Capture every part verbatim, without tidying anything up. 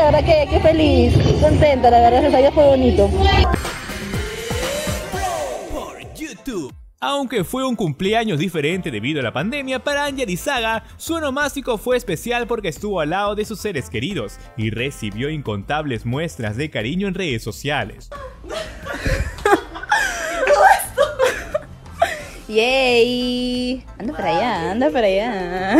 verdad que, que feliz, contenta, la verdad, ese día fue bonito. Por YouTube. Aunque fue un cumpleaños diferente debido a la pandemia, para Angie Arizaga, su onomástico fue especial porque estuvo al lado de sus seres queridos y recibió incontables muestras de cariño en redes sociales. ¡Yay! Anda para allá, anda para allá.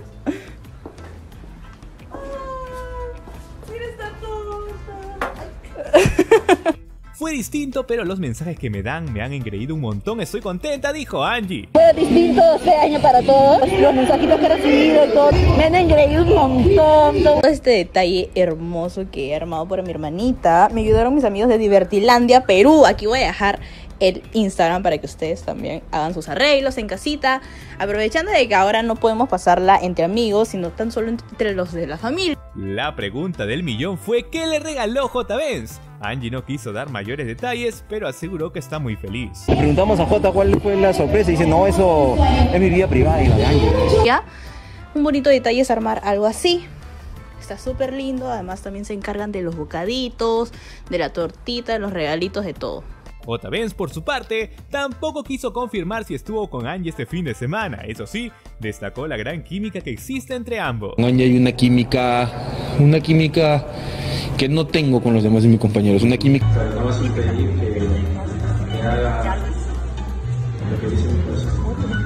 Fue distinto, pero los mensajes que me dan me han engreído un montón. Estoy contenta, dijo Angie. Fue distinto este año para todos. Los mensajitos que he recibido y todo me han engreído un montón. Todo este detalle hermoso que he armado para mi hermanita me ayudaron mis amigos de Divertilandia, Perú. Aquí voy a dejar el Instagram para que ustedes también hagan sus arreglos en casita, aprovechando de que ahora no podemos pasarla entre amigos, sino tan solo entre los de la familia. La pregunta del millón fue ¿qué le regaló J-Benz? Angie no quiso dar mayores detalles, pero aseguró que está muy feliz. Le preguntamos a J cuál fue la sorpresa y dice, no, eso es mi vida privada. Y la de Angie. Ya, un bonito detalle es armar algo así. Está súper lindo, además también se encargan de los bocaditos, de la tortita, de los regalitos, de todo. J-Benz, por su parte, tampoco quiso confirmar si estuvo con Angie este fin de semana. Eso sí, destacó la gran química que existe entre ambos. Con Angie hay una química, una química que no tengo con los demás de mis compañeros. Una química... No vas a impedir que, que haga lo que dice mi corazón.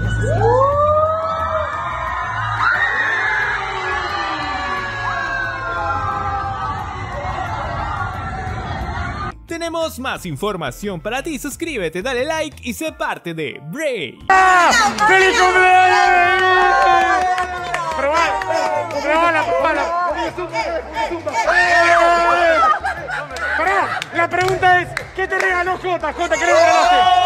Tenemos más información para ti, suscríbete, dale like y sé parte de Brave. ¡Ah! ¡Feliz cumpleaños! ¡Probala! ¡Probala, probala! ¡Pará! La pregunta es, ¿qué te regaló Jota? Jota, ¿qué le regalaste?